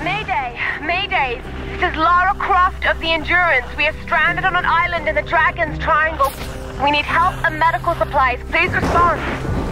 Mayday! Mayday! This is Lara Croft of the Endurance. We are stranded on an island in the Dragon's Triangle. We need help and medical supplies. Please respond.